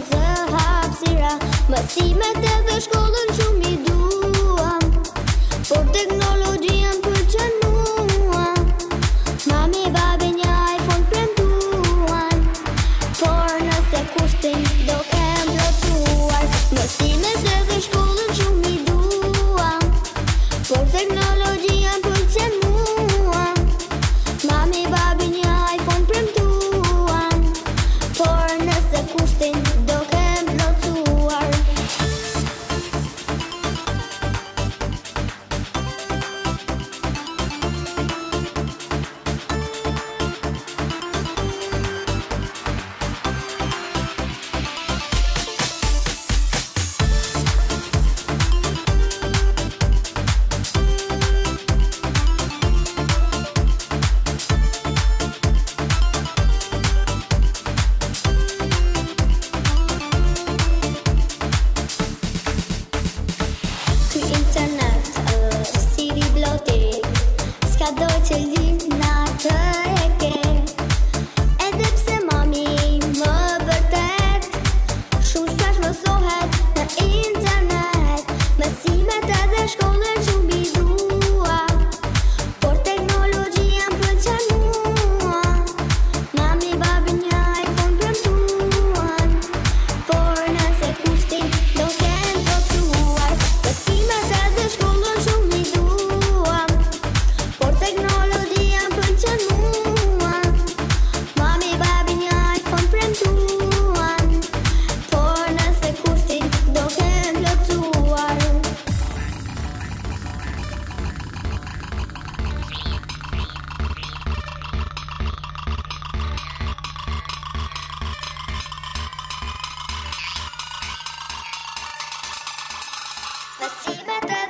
zë hapësira, mësimet edhe shkollën shumë i duam, por teknologjia më pëlqen mua. Mami, babi një iPhone premtuan, por nëse kushtin do kem plotësuar. Mësimet edhe shkollën shumë i duam, por teknologjia më pëlqen mua. Mami, babi një iPhone premtuan, por nëse kushtin do kem plotësuar. Ska doj që lina të e ke, edhe pse mami më vërtet shumë shpesh mësohet në internet. Mësimet edhe shkollën shumë i dua, por teknologjia më pëlqen mua. Mami, babi një iPhone premtuan, por nëse kushtin do kem plotësuar. Mësimet edhe shkollën shumë i dua, teknologjia më pëlqen mua. Mami, babi një iPhone premtuan, por nëse kushtin do kem plotësuar. Mësimet